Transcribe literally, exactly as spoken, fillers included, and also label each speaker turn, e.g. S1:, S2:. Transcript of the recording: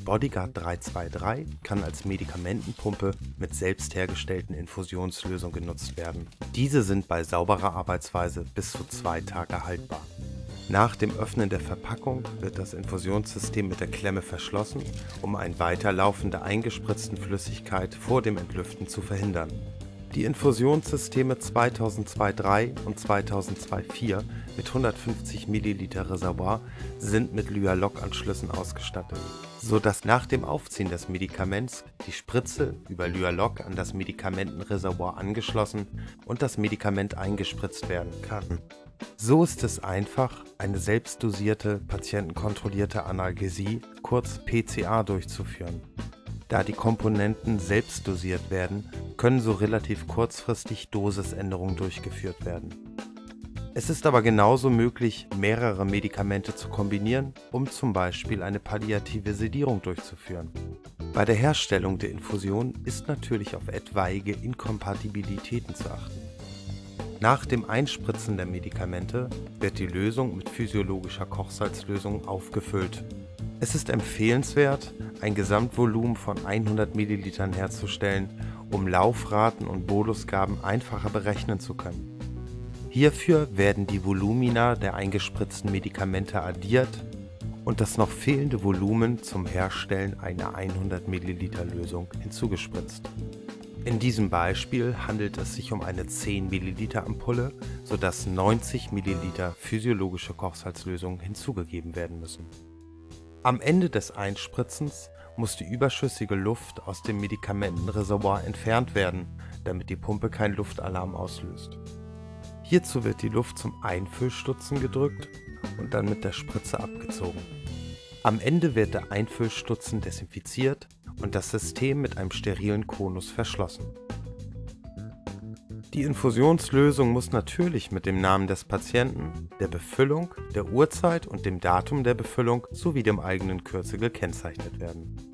S1: Bodyguard drei zwei drei kann als Medikamentenpumpe mit selbst hergestellten Infusionslösungen genutzt werden. Diese sind bei sauberer Arbeitsweise bis zu zwei Tage haltbar. Nach dem Öffnen der Verpackung wird das Infusionssystem mit der Klemme verschlossen, um ein Weiterlaufen der eingespritzten Flüssigkeit vor dem Entlüften zu verhindern. Die Infusionssysteme zweitausendzwei drei und zweitausendzwei vier mit hundertfünfzig Milliliter Reservoir sind mit Luer-Lock-Anschlüssen ausgestattet, sodass nach dem Aufziehen des Medikaments die Spritze über Luer-Lock an das Medikamentenreservoir angeschlossen und das Medikament eingespritzt werden kann. So ist es einfach, eine selbstdosierte, patientenkontrollierte Analgesie, kurz P C A, durchzuführen. Da die Komponenten selbst dosiert werden, können so relativ kurzfristig Dosisänderungen durchgeführt werden. Es ist aber genauso möglich, mehrere Medikamente zu kombinieren, um zum Beispiel eine palliative Sedierung durchzuführen. Bei der Herstellung der Infusion ist natürlich auf etwaige Inkompatibilitäten zu achten. Nach dem Einspritzen der Medikamente wird die Lösung mit physiologischer Kochsalzlösung aufgefüllt. Es ist empfehlenswert, ein Gesamtvolumen von hundert Millilitern herzustellen, um Laufraten und Bolusgaben einfacher berechnen zu können. Hierfür werden die Volumina der eingespritzten Medikamente addiert und das noch fehlende Volumen zum Herstellen einer hundert Milliliter Lösung hinzugespritzt. In diesem Beispiel handelt es sich um eine zehn Milliliter Ampulle, sodass neunzig Milliliter physiologische Kochsalzlösung hinzugegeben werden müssen. Am Ende des Einspritzens muss die überschüssige Luft aus dem Medikamentenreservoir entfernt werden, damit die Pumpe keinen Luftalarm auslöst. Hierzu wird die Luft zum Einfüllstutzen gedrückt und dann mit der Spritze abgezogen. Am Ende wird der Einfüllstutzen desinfiziert und das System mit einem sterilen Konus verschlossen. Die Infusionslösung muss natürlich mit dem Namen des Patienten, der Befüllung, der Uhrzeit und dem Datum der Befüllung sowie dem eigenen Kürzel gekennzeichnet werden.